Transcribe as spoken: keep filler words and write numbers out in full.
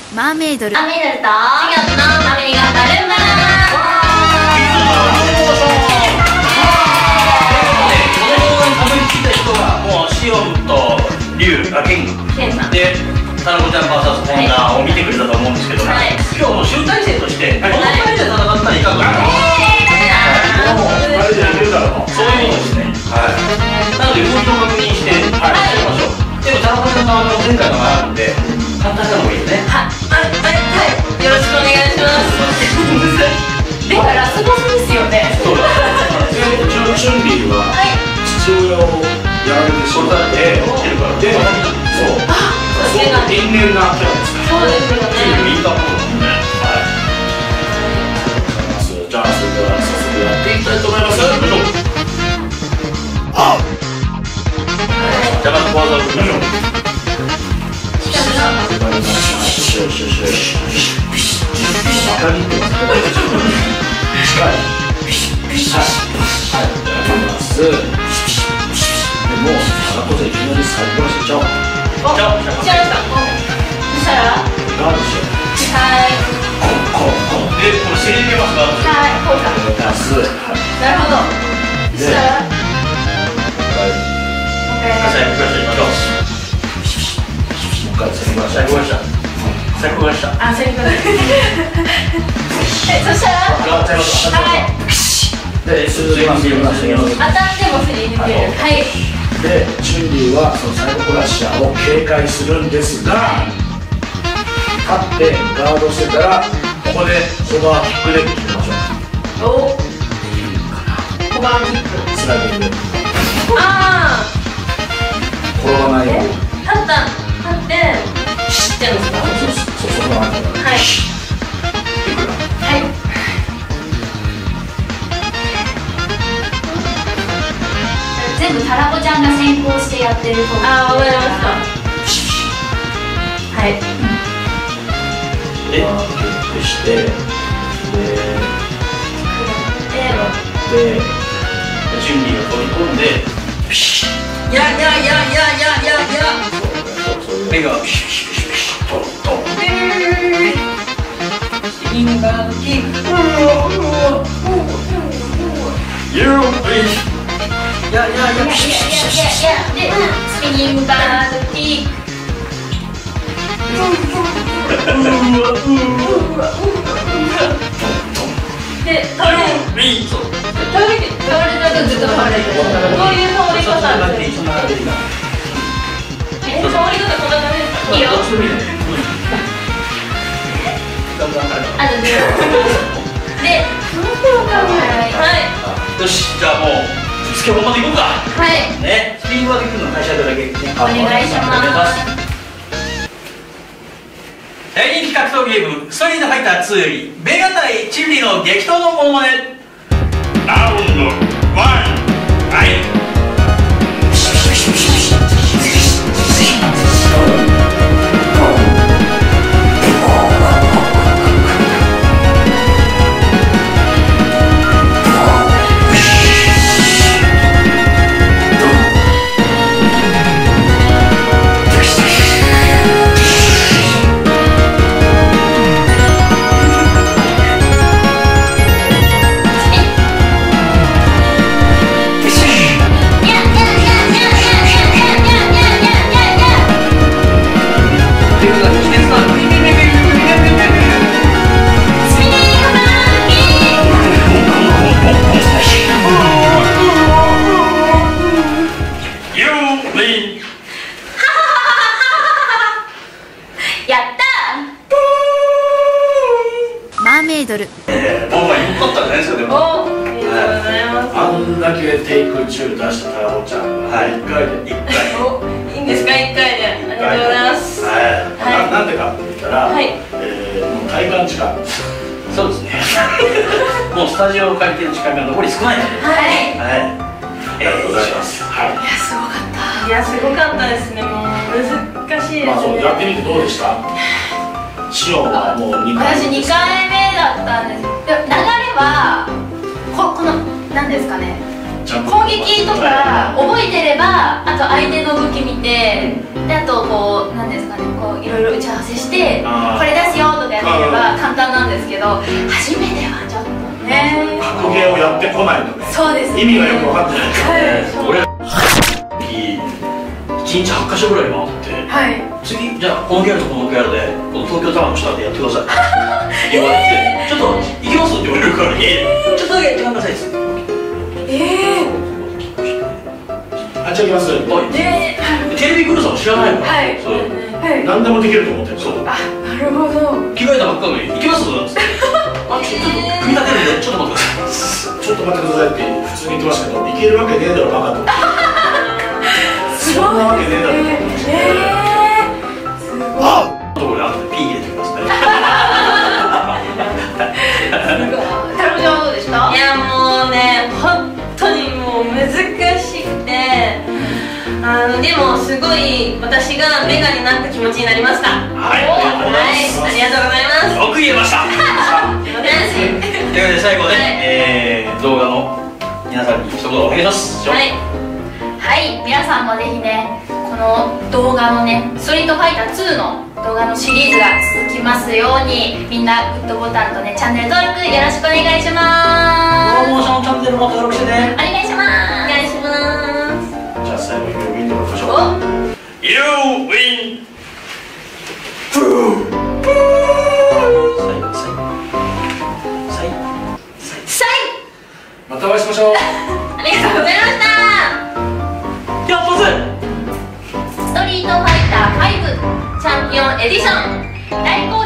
マーメイドルマーメイドルとシオンのマミがバルンバラこの動画にたどり着いた人はもうシオンとリュウ、あ、ケンでタナコちゃん ブイエス ホンダを見てくれたと思うんですけども、今日も集大成としてこのふたりで戦ったらいかがかな。そういうことですね。はい。なので動きを確認してやりましょう。でもタナコちゃんの前回のがあるんで簡単なのがいいよね。 はいはい、よろしくお願いします。ではラスボスですよね。 そうだ。うちのチュンリーは父親をやられてしまってで、そう。すごく天然なキャラですから。 そうですよね。 見たことね。はい。 じゃあそれでは早速やっていきたいと思います。あ。 じゃあまず小技を振りましょう。 よしよしよし。当たりってます。近い。はい。やります。でもタナコさんいきなりサイコロしちゃおう。 お、しちゃいました。そしたらなんでしょう。 はい。 こうこう。 で、これせり入れますか。 はい、こうか。 出す。 なるほど。そしたら最後からしましょう。 もう一回次ましょう。 最後でした。最後でした。 あ、最後だ。え、そしたらはい。 で、次ます次ます次ます。 当たってもスリー入れる。はい。 で、チュンリーはそのサイコクラッシャーを警戒するんですが、立ってガードしてたらここでホバーキックで決めましょう。 お、ホバーキック。 スライディング。 ああ。 転ばないように。 立った、立って知ってるんですか。 そうそうそう、その前に。 はい。はい。 全部タラコちゃんが先行してやってる方。 ああ、わかりました。はい。 で、キュッてして、で、で、 で、準備を取り込んで、ピシッ。 ややややややや。 目がピシッピシッピシッピシッとと。 インバーキック。 ユーピシ。 ややややややや。で、スピニングバーキック。で、倒れる。 リート。 倒れて、倒れたとずっと倒れてる。どういう倒れ方なんですか。え、倒れ方こんな感じですか。いいよ。あとで、で、その手を考え。はい。 よし、じゃあもうぶつけ本番でいこうか。 はい。 ね、スピードができるの会社だけ。 お願いします。 大人気格闘ゲーム「ストリートファイターツー」よりベガ対チンリの激闘のモノマネ。ラウンドワン、はい。えー、ボンバーよかったじゃないですか。でもお、ありがとうございます。 あんだけテイク中出したタラコちゃんがいっかいでいっかい。 お、いいんですか、いっかいで。ありがとうございます。 はい。なんでかって言ったら、 はい。 えー、もう体感時間。 そうですね。もうスタジオを借りてる時間が残り少ないので。 はい。 はい。 ありがとうございます。はい。 いや、すごかった。いや、すごかったですね。もう難しいですね。 まあ、そう、やってみてどうでした。シオンはもうにかい。 私にかいめだったんです。流れはここのなんですかね。攻撃とか覚えてれば、あと相手の動き見てであとこうなんですかね、こういろいろ打ち合わせしてあーこれ出すよとかやってれば簡単なんですけど、初めてはちょっとね。 格ゲーをやってこないとね、 そうですね、 意味がよく分かってないはい俺いちにちはちかしょぐらい回ってはい次じゃあこのギャルとこのギャルでこの東京タワーの下でやってくださいって言われて、ちょっと行きますって言われるからにちょっとだけ時間くださいっす。 ええあっち行きます。 はいでテレビクルーさん知らないから、 はいそうはい何でもできると思ってる。 そうあ、なるほど。 着替えたばっかりに行きますっつってあちょっと組み立てるんでちょっと待ってください。 ちょっと待ってくださいって普通に言ってましたけど、いけるわけねえだろバカと。そんなわけねえだろ。 えー、すごい。 あところで後でピー入れてきますね。 タルコちゃんはどうでした？ いやもうね、本当にもう難しくて、あのでもすごい私がメガになった気持ちになりました。 はい、 はい、ありがとうございます。 よく言えました。 すいません。 というわけで最後ね、 はいえー動画の皆さんに一言お願いします。 はい。 はい、皆さんもぜひね、この動画のね、ストリートファイターツーの動画のシリーズが続きますように、みんなグッドボタンとね、チャンネル登録よろしくお願いしまプロモーションチャンネルも登録してね。 す。お願いします。 お願いします。 じゃあ最後にウィンドウましょう。 お、 You win。最後最後最後さまたお会いしましょう。 い、ありがとうございました。 やったぜ。 ストリートファイターファイブチャンピオンエディション大好